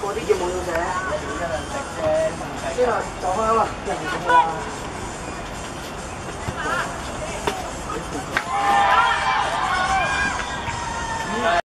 嗰啲叫冇料姐。即係就翻啦，人哋做啦。